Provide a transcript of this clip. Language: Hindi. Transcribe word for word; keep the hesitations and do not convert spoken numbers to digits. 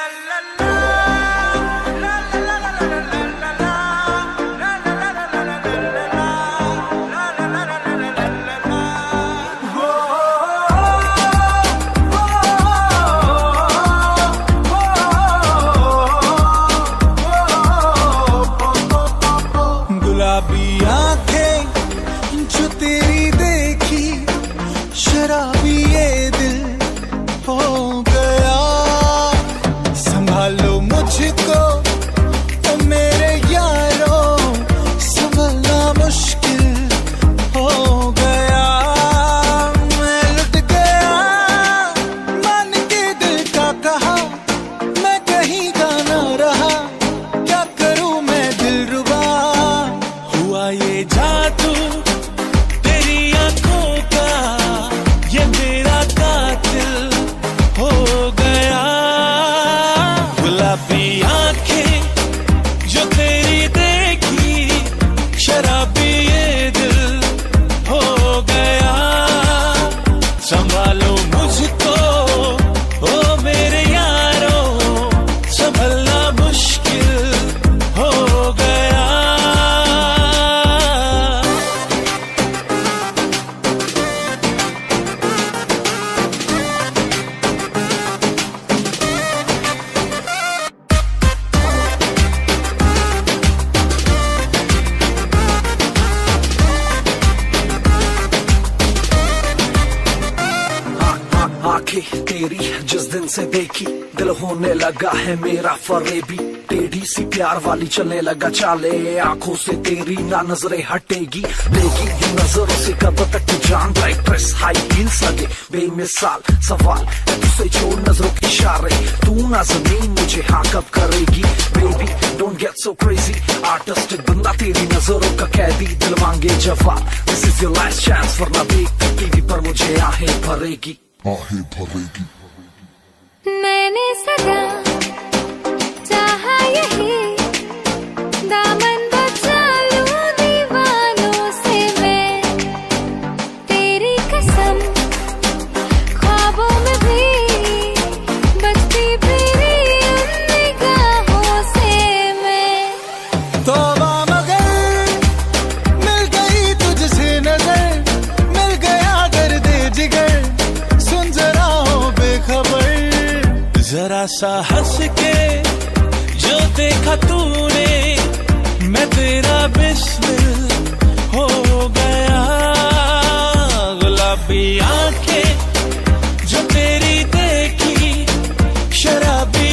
गुलाबी आंखें जो तेरी देखी, शराबी ये दिल हो गया। संभालो मुझको ओ मेरे यारों, संभलना मुश्किल हो गया। मैं लुट गया मान के दिल का कहा, मैं कहीं का ना रहा, क्या करूं मैं दिलरुबा। हुआ ये जादू तेरी आंखों का, ये मेरा कातिल हो गया। गुलाबी आंखें जो तेरी देखी, शराबी ये दिल हो गया। संभालो मुझको ओ मेरे यारों, संभलना मुश्किल हो गया। आंखें तेरी जिस दिन से देखी, दिल होने लगा है मेरा फरेबी। टेढ़ी सी प्यार वाली चलने लगा चाले, आंखों से तेरी ना नजरें हटेगी। लेगी ये नजरों से कब तक तू जान, ब्राइट ड्रेस हाई हील्स लगे बेमिसाल। सवाल है तुझसे छोड़ नजरों के इशारे, तू ना जमीन मुझे हाँ कब करेगी। Baby don't get so crazy, artistic बंदा तेरी नजरों का कैदी। दिल मांगे जवाब, this is your last chance, वरना देख टीवी पर मुझे आहें भरेगी। आहें भरेगी। मैंने सदा चाहा यही, दामन बचा लूं दीवानों से मैं। तेरी कसम ख्वाबों में भी बचती फिरी उन निगाहों से मैं। तौबा मगर मिल गई तुझसे नजर, मिल गया दर्द जिगर, सुन जरा हो बेखबर। जरा सा हंस के जो देखा तूने, मैं तेरा बिस्मिल हो गया। गुलाबी आंखें जो तेरी देखी, शराबी